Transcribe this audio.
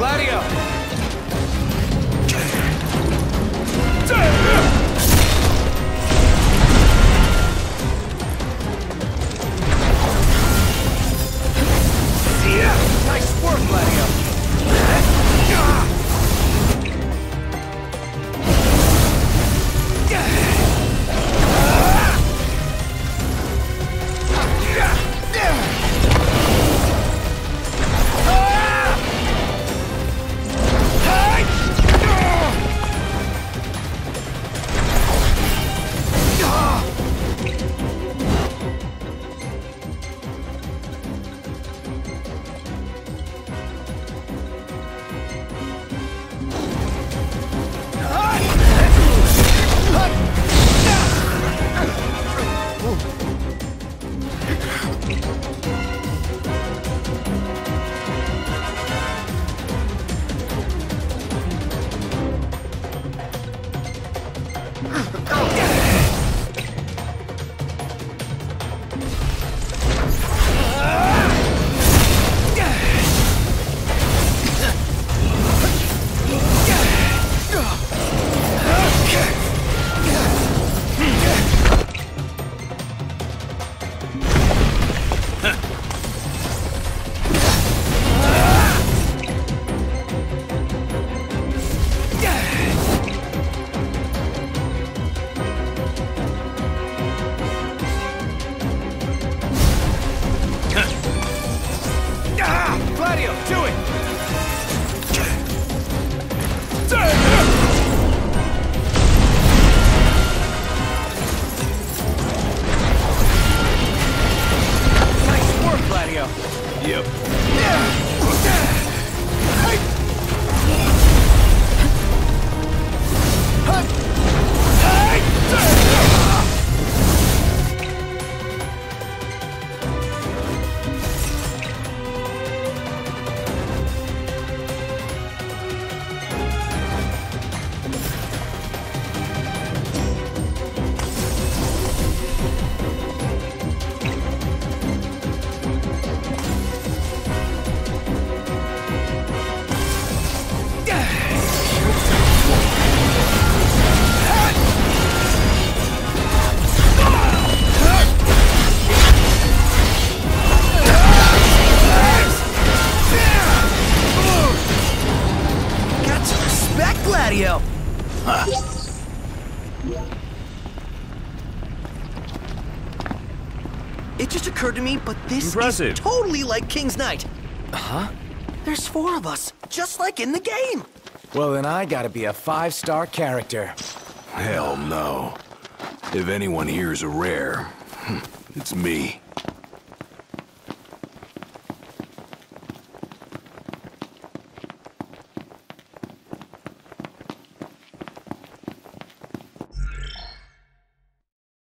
Gladio! Nice work, Gladio! Gladio, do it! Nice work, Gladio! Yep. Gladio! It just occurred to me, but this Impressive. is totally like King's Knight. Huh? There's 4 of us, just like in the game. Well, then I gotta be a 5-star character. Hell no. If anyone here is a rare, it's me.